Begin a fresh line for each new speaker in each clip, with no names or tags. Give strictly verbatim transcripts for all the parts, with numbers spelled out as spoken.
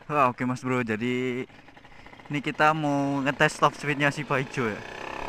Wah, oke Mas Bro. Jadi ini kita mau ngetes top speednya si Paijo ya.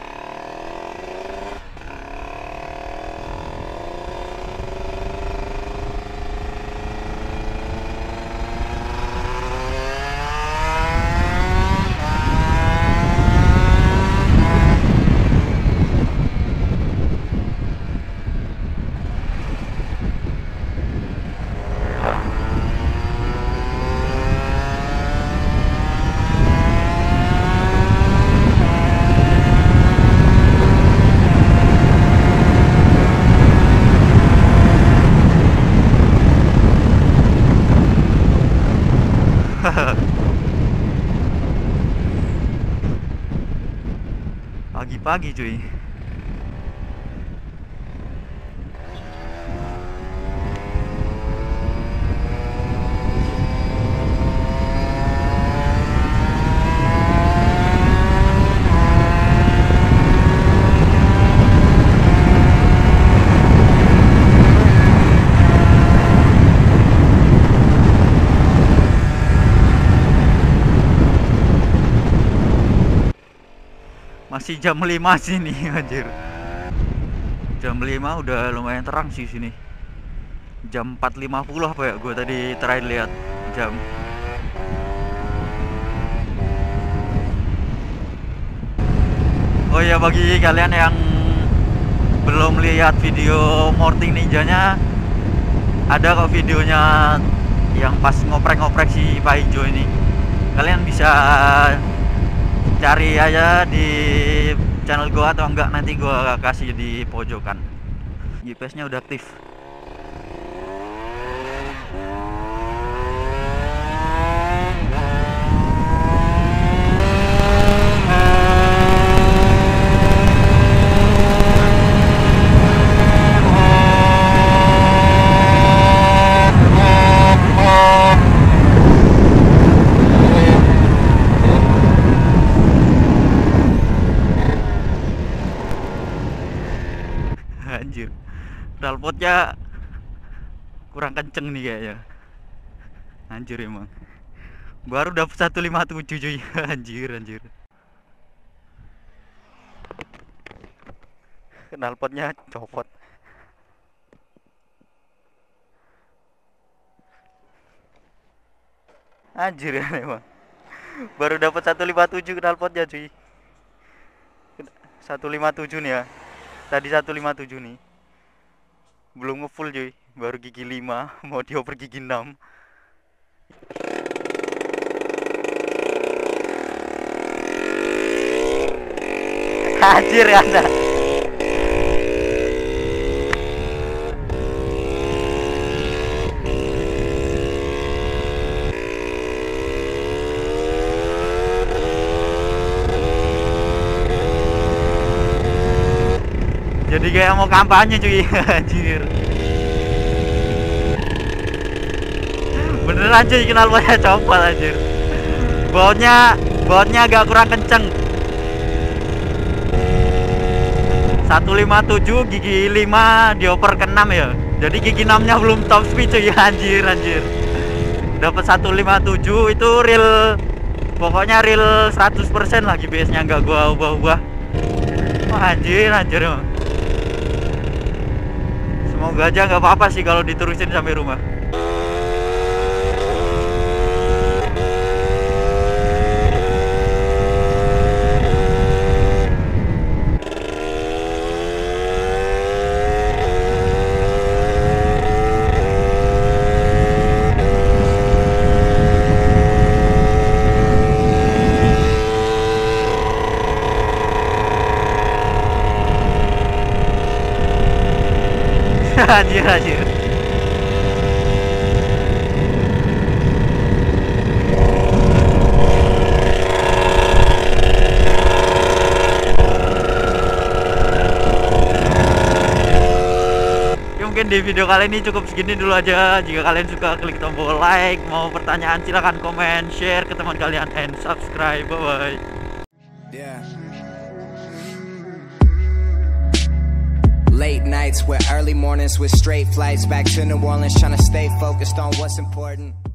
Pagi-pagi cuy. Masih jam lima sini anjir. Jam lima udah lumayan terang sih sini. Jam empat lima puluh apa ya? Gue tadi terakhir lihat jam. Oh ya, bagi kalian yang belum lihat video Morting Ninjanya, ada kok videonya yang pas ngoprek-ngoprek si Paijo ini. Kalian bisa cari aja di channel gua atau enggak nanti gua kasih di pojokan. G P S-nya udah aktif. Anjir, knalpotnya kurang kenceng nih kayaknya. Anjir emang. Baru dapet seratus lima puluh tujuh cuy. Anjir, anjir. Knalpotnya copot. Anjir ya emang. Baru dapat seratus lima puluh tujuh knalpotnya cuy. seratus lima puluh tujuh nih ya. Tadi seratus lima puluh tujuh nih. Belum ngefull cuy, baru gigi lima, mau dioper gigi enam. Anjir Anda. Jadi kayak mau kampanye cuy. Anjir. Beneran cuy, knalpotnya copot anjir. Bautnya bautnya agak kurang kenceng. seratus lima puluh tujuh gigi lima dioper ke enam ya. Jadi gigi enam nya belum top speed cuy. Anjir, anjir. Dapat seratus lima puluh tujuh itu real. Pokoknya real seratus persen lah G P S-nya, enggak gua ubah-ubah. Oh, anjir, anjir. Semoga aja nggak apa-apa sih kalau diterusin sampai rumah. Anjir, anjir. Mungkin di video kali ini cukup segini dulu aja. Jika kalian suka, klik tombol like. Mau pertanyaan silahkan komen, share ke teman kalian, and subscribe. Bye bye. Yeah.
Late nights with early mornings with straight flights back to New Orleans, trying to stay focused on what's important.